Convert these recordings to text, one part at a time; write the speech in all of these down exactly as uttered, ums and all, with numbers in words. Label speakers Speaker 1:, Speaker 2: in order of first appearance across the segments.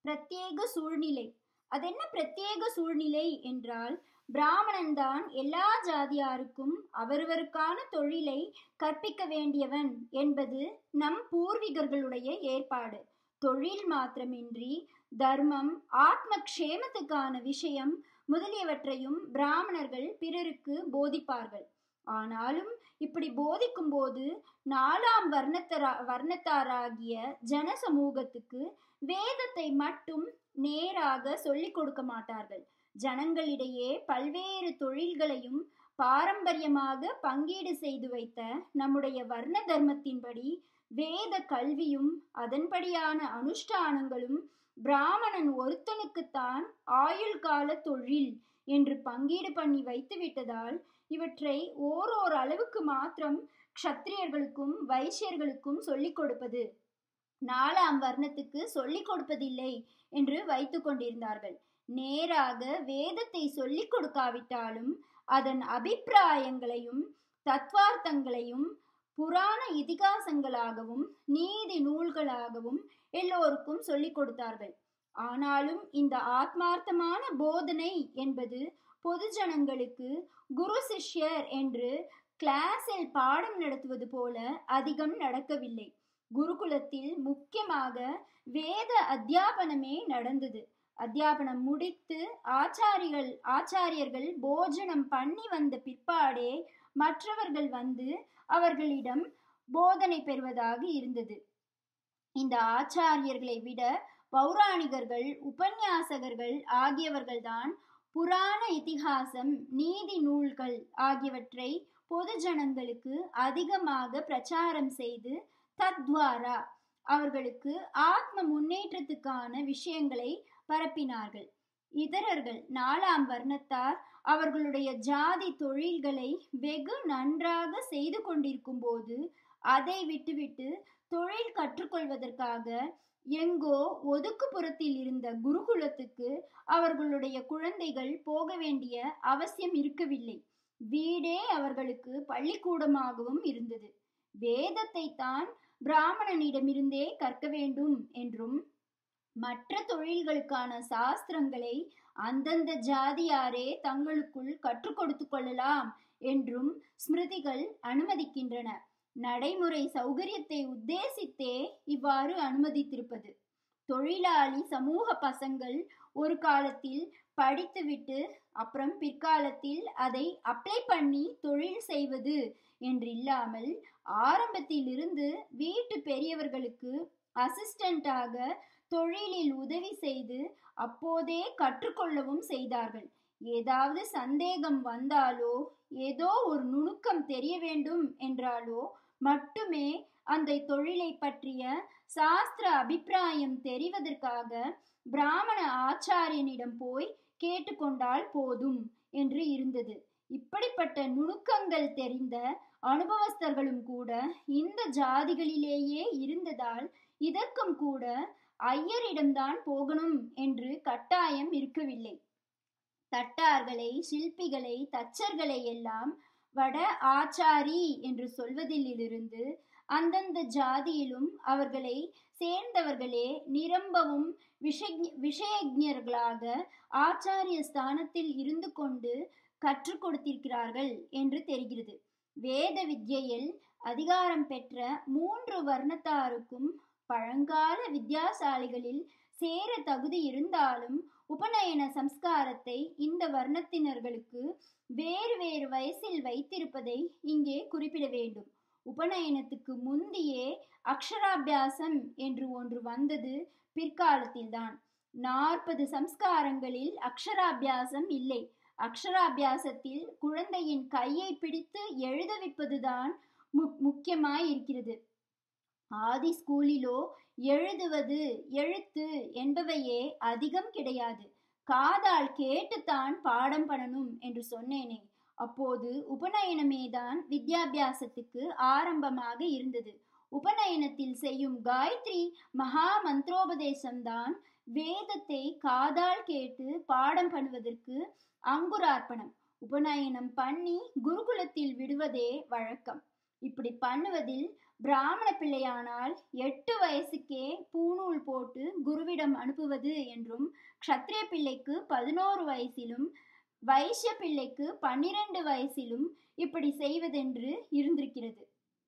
Speaker 1: பிரத்யேக சூழ்நிலை. அதென்ன பிரத்யேக சூழ்நிலை என்றால், பிராமணன் தான் எல்லா ஜாதியாருக்கும் அவரவருக்கான தொழிலை கற்பிக்க வேண்டியவன் என்பது நம் பூர்வீகர்களுடைய ஏற்பாடு. தொழில் மாத்திரமின்றி தர்மம், ஆத்ம க்ஷேமத்துக்கான விஷயம் முதலியவற்றையும் பிராமணர்கள் பிறருக்கு போதிப்பார்கள். ஆனாலும் இப்படி போதிக்கும் போது நாலாம் வர்ணத்தரா வர்ணத்தாராகிய ஜன சமூகத்துக்கு வேதத்தை மட்டும் நேராக சொல்லிக் கொடுக்க மாட்டார்கள். ஜனங்களிடையே பல்வேறு தொழில்களையும் பாரம்பரியமாக பங்கீடு செய்து வைத்த நம்முடைய வர்ண தர்மத்தின்படி வேத கல்வியும் அதன்படியான அனுஷ்டானங்களும் பிராமணன் ஒருத்தனுக்குத்தான் ஆயுள் கால தொழில் என்று பங்கீடு பண்ணி வைத்து விட்டதால் இவற்றை ஓரோர் அளவுக்கு மாத்திரம் க்ஷத்திரியர்களுக்கும் வைசியர்களுக்கும் சொல்லிக் கொடுப்பது, நாலாம் வர்ணத்துக்கு சொல்லிக் கொடுப்பதில்லை என்று வைத்து கொண்டிருந்தார்கள். நேராக வேதத்தை சொல்லிக் கொடுக்காவிட்டாலும் அதன் அபிப்பிராயங்களையும் தத்வார்த்தங்களையும் புராண இதிகாசங்களாகவும் நீதி நூல்களாகவும் எல்லோருக்கும் சொல்லிக் கொடுத்தார்கள். ஆனாலும் இந்த ஆத்மார்த்தமான போதனை என்பது பொது ஜனங்களுக்கு குரு சிஷ்யர் என்று கிளாஸில் பாடம் நடத்துவது போல அதிகம் நடக்கவில்லை. குருகுலத்தில் முக்கியமாக வேத அத்தியாபனமே நடந்தது. அத்தியாபனம் முடித்து ஆச்சாரிகள் ஆச்சாரியர்கள் போஜனம் பண்ணி வந்த பிற்பாடே மற்றவர்கள் வந்து அவர்களிடம் போதனை பெறுவதாக இருந்தது. இந்த ஆச்சாரியர்களை விட பௌராணிகர்கள், உபன்யாசகர்கள் ஆகியவர்கள்தான் புராண இதிகாசம், நீதி நூல்கள் ஆகியவற்றை பொது ஜனங்களுக்கு அதிகமாக பிரச்சாரம் செய்து தத்வாரா அவர்களுக்கு ஆத்ம முன்னேற்றத்துக்கான விஷயங்களை பரப்பினார்கள். இதரர்கள், நாலாம் வர்ணத்தார் அவர்களுடைய ஜாதி தொழில்களை வெகு நன்றாக செய்து கொண்டிருக்கும் போது அதை விட்டுவிட்டு தொழில் கற்றுக்கொள்வதற்காக எங்கோ ஒதுக்குப்புறத்தில் இருந்த குருகுலத்துக்கு அவர்களுடைய குழந்தைகள் போக வேண்டிய அவசியம் இருக்கவில்லை. வீடே அவர்களுக்கு பள்ளிக்கூடமாகவும் இருந்தது. வேதத்தை தான் பிராமணனிடமிருந்தே கற்க வேண்டும் என்றும் மற்ற தொழில்களுக்கான சாஸ்திரங்களை அந்தந்த ஜாதியாரே தங்களுக்குள் கற்றுக் கொடுத்து கொள்ளலாம் என்றும் ஸ்மிருதிகள் அனுமதிக்கின்றன. நடைமுறை சௌகரியத்தை உத்தேசித்தே இவ்வாறு அனுமதித்திருப்பது. தொழிலாளி சமூக பசங்கள் ஒரு காலத்தில் படித்துவிட்டு அப்புறம் பிற்காலத்தில் அதை அப்ளை பண்ணி தொழில் செய்வது என்றில்லாமல் ஆரம்பத்திலிருந்து வீட்டு பெரியவர்களுக்கு அசிஸ்டண்டாக தொழிலில் உதவி செய்து அப்போதே கற்றுக்கொள்ளவும் செய்தார்கள். ஏதாவது சந்தேகம் வந்தாலோ ஏதோ ஒரு நுணுக்கம் தெரிய வேண்டும் என்றாலோ மட்டுமே அந்த தொழிலை பற்றிய சாஸ்திர அபிப்பிராயம் தெரிவதற்காக பிராமண ஆச்சாரியனிடம் போய் கேட்டுக்கொண்டால் போதும் என்று இருந்தது. இப்படிப்பட்ட நுணுக்கங்கள் தெரிந்த அனுபவஸ்தர்களும் கூட இந்த ஜாதிகளிலேயே இருந்ததால் இதற்கும் கூட ஐயரிடம்தான் போகணும் என்று கட்டாயம் இருக்கவில்லை. தட்டார்களை, சிற்பிகளை, தச்சர்களை எல்லாம் வட ஆச்சாரி என்று சொல்வதிலிருந்து அந்தந்த ஜாதியிலும் அவர்களை சேர்ந்தவர்களே நிரம்பவும் விஷயஜர்களாக ஆச்சாரிய ஸ்தானத்தில் இருந்து கொண்டு கற்றுக் கொடுத்திருக்கிறார்கள் என்று தெரிகிறது. வேத வித்யையில் அதிகாரம் பெற்ற மூன்று வர்ணத்தாருக்கும் பழங்கால வித்யாசாலிகளில் சேர தகுதி இருந்தாலும் உபநயன சம்ஸ்காரத்தை இந்த வர்ணத்தினர்களுக்கு வேறு வேறு வயசில் வைத்திருப்பதை இங்கே குறிப்பிட வேண்டும். உபநயனத்துக்கு முந்தியே அக்ஷராபியாசம் என்று ஒன்று வந்தது பிற்காலத்தில்தான். நாற்பது சம்ஸ்காரங்களில் அக்ஷராபியாசம் இல்லை. அக்ஷராபியாசத்தில் குழந்தையின் கையை பிடித்து எழுத வைப்பதுதான் மு முக்கியமாய் இருக்கிறது. ஆதி ஸ்கூலிலோ எழுதுவது, எழுத்து என்பவையே அதிகம் கிடையாது. காதால் கேட்டுத்தான் பாடம் பண்ணணும் என்று சொன்னேனே, அப்போது உபநயனமேதான் வித்யாபியாசத்துக்கு ஆரம்பமாக இருந்தது. உபநயனத்தில் செய்யும் காயத்ரி மகா மந்திரோபதேசம்தான் வேதத்தை காதால் கேட்டு பாடம் பண்ணுவதற்கு அங்குரார்ப்பணம். உபநயனம் பண்ணி குருகுலத்தில் விடுவதே வழக்கம். இப்படி பண்ணுவதில் பிராமண பிள்ளையானால் எட்டு வயசுக்கே பூணூல் போட்டு குருவிடம் அனுப்புவது என்றும், க்ஷத்ரிய பிள்ளைக்கு பதினோரு வயசிலும் வைசிய பிள்ளைக்கு பன்னிரண்டு வயசிலும் இப்படி செய்வதென்று இருந்திருக்கிறது.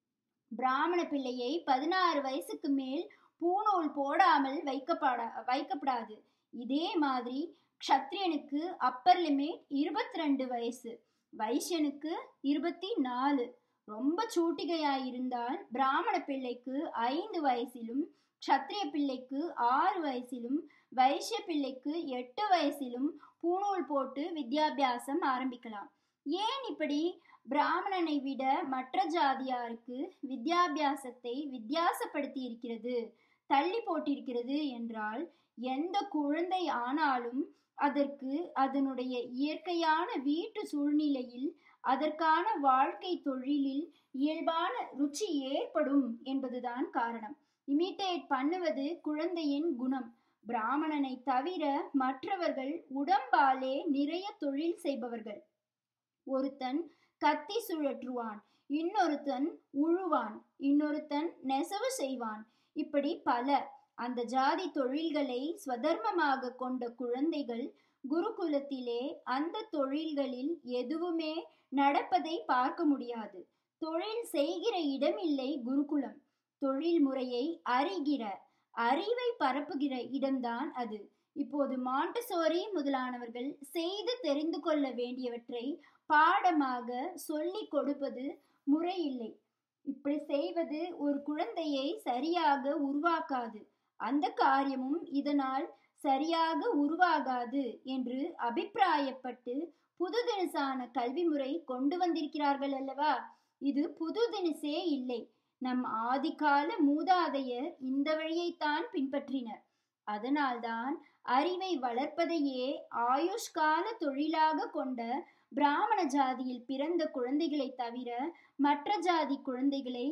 Speaker 1: பிராமண பிள்ளையை பதினாறு வயசுக்கு மேல் பூணூல் போடாமல் வைக்கப்படா வைக்கப்படாது. இதே மாதிரி க்ஷத்ரியனுக்கு அப்பர் லிமிட் இருபத்தி ரெண்டு வயசு, வைசியனுக்கு இருபத்தி நாலு. ரொம்ப சூட்டிகையாயிருந்தால் பிராமண பிள்ளைக்கு ஐந்து வயசிலும், க்ஷத்ரிய பிள்ளைக்கு ஆறு வயசிலும், வைசிய பிள்ளைக்கு எட்டு வயசிலும் பூணூல் போட்டு வித்யாபியாசம் ஆரம்பிக்கலாம். ஏன் இப்படி பிராமணனை விட மற்ற ஜாதியாருக்கு வித்யாபியாசத்தை வித்தியாசப்படுத்தி இருக்கிறது, தள்ளி போட்டிருக்கிறது என்றால், எந்த குழந்தை ஆனாலும் அதற்கு அதனுடைய இயற்கையான வீட்டு சூழ்நிலையில் அதற்கான வாழ்க்கை தொழிலில் இயல்பான ருச்சி ஏற்படும் என்பதுதான் காரணம். இமிட்டேட் பண்ணுவது குழந்தையின் குணம். பிராமணனை தவிர மற்றவர்கள் உடம்பாலே நிறைய தொழில் செய்பவர்கள். ஒருத்தன் கத்தி சுழற்றுவான், இன்னொருத்தன் உழுவான், இன்னொருத்தன் நெசவு செய்வான், இப்படி பல. அந்த ஜாதி தொழில்களை ஸ்வதர்மமாக கொண்ட குழந்தைகள் குருகுலத்திலே அந்த தொழில்களில் எதுவுமே நடப்பதை பார்க்க முடியாது. தொழில் செய்கிற இடமில்லை குருகுலம். தொழில் முறையை அறிகிற, அறிவை பரப்புகிற இடம்தான் அது. இப்போது மாண்டசோரி முதலானவர்கள் செய்து தெரிந்து கொள்ள வேண்டியவற்றை பாடமாக சொல்லி கொடுப்பது முறையில்லை. இப்படி செய்வது ஒரு குழந்தையை சரியாக உருவாக்காது, அந்த காரியமும் இதனால் சரியாக உருவாகாது என்று அபிப்பிராயப்பட்டு புது தினசான கல்வி முறை கொண்டு வந்திருக்கிறார்கள் அல்லவா. இது புது தினசே இல்லை. நம் ஆதிகால மூதாதையர் இந்த வழியைத்தான் பின்பற்றினர். அதனால்தான் அறிவை வளர்ப்பதையே ஆயுஷ்கால தொழிலாக கொண்ட பிராமண ஜாதியில் பிறந்த குழந்தைகளை தவிர மற்ற ஜாதி குழந்தைகளை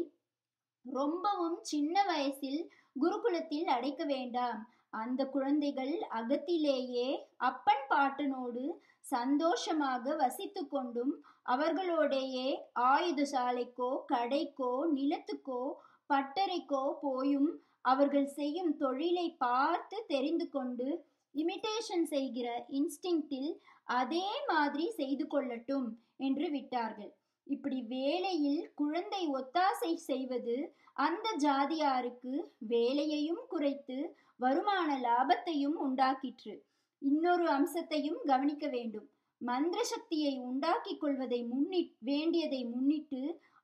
Speaker 1: ரொம்பவும் சின்ன வயசில் குருகுலத்தில் அடைக்க வேண்டாம். அந்த குழந்தைகள் அகத்திலேயே அப்பன் பாட்டனோடு சந்தோஷமாக வசித்து கொண்டும் அவர்களோடையே ஆயுத சாலைக்கோ கடைக்கோ நிலத்துக்கோ பட்டறைக்கோ போயும் அவர்கள் செய்யும் தொழிலை பார்த்து தெரிந்து கொண்டு இமிட்டேஷன் செய்கிற இன்ஸ்டிங்க்டில் அதே மாதிரி செய்து கொள்ளட்டும் என்று விட்டார்கள். இப்படி வேலையில் குழந்தை ஒத்தாசை செய்வது அந்த ஜாதியாருக்கு வேலையையும் குறைத்து வருமான லாபத்தையும் உண்டாக்கிற்று. இன்னொரு அம்சத்தையும் கவனிக்க வேண்டும். மந்திர சக்தியை உண்டாக்கி கொள்வதை முன்னிட் வேண்டியதை முன்னிட்டு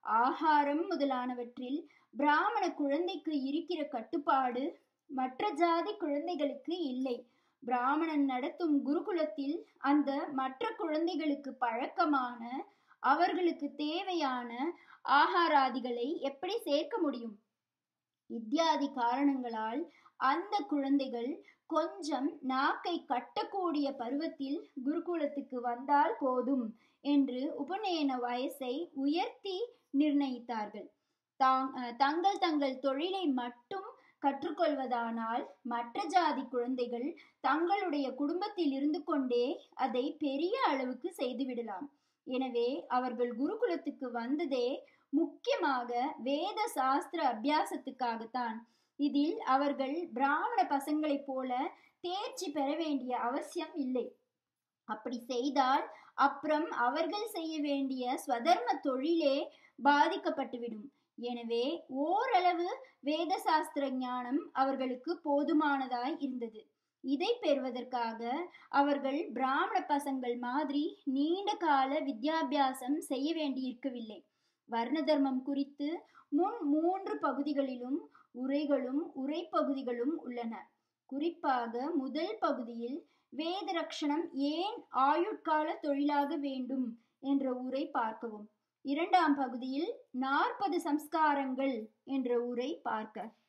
Speaker 1: ஆகாரம் முதலானவற்றில் பிராமண குழந்தைக்கு இருக்கிற கட்டுப்பாடு மற்ற ஜாதி குழந்தைகளுக்கு இல்லை. பிராமணன் நடத்தும் குருகுலத்தில் அந்த மற்ற குழந்தைகளுக்கு பழக்கமான அவர்களுக்கு தேவையான ஆகாராதிகளை எப்படி சேர்க்க முடியும்? இத்தியாதி காரணங்களால் அந்த குழந்தைகள் கொஞ்சம் நாக்கை கட்டக்கூடிய பருவத்தில் குருகுலத்துக்கு வந்தால் போதும் என்று உபநயன வயசை உயர்த்தி நிர்ணயித்தார்கள். தாங் தங்கள் தங்கள் தொழிலை மட்டும் கற்றுக்கொள்வதானால் மற்ற ஜாதி குழந்தைகள் தங்களுடைய குடும்பத்தில் இருந்து கொண்டே அதை பெரிய அளவுக்கு செய்துவிடலாம். எனவே அவர்கள் குருகுலத்துக்கு வந்ததே முக்கியமாக வேத சாஸ்திர அபியாசத்துக்காகத்தான். இதில் அவர்கள் பிராமண பசங்களைப் போல தேர்ச்சி பெற வேண்டிய அவசியம் இல்லை. அப்படி செய்தால் அப்புறம் அவர்கள் செய்ய வேண்டிய ஸ்வதர்ம தொழிலே பாதிக்கப்பட்டுவிடும். எனவே ஓரளவு வேத சாஸ்திர ஞானம் அவர்களுக்கு போதுமானதாய் இருந்தது. இதை பெறுவதற்காக அவர்கள் பிராமண பசங்கள் மாதிரி நீண்ட கால வித்யாபியாசம் செய்ய வேண்டியிருக்கவில்லை. வர்ண தர்மம் குறித்து முன் மூன்று பகுதிகளிலும் உரைகளும் உரை பகுதிகளும் உள்ளன. குறிப்பாக முதல் பகுதியில் வேத ரக்ஷணம் ஏன் ஆயுட்கால தொழிலாக வேண்டும் என்ற உரை பார்க்கவும். இரண்டாம் பகுதியில் நாற்பது சம்ஸ்காரங்கள் என்ற உரை பார்க்க.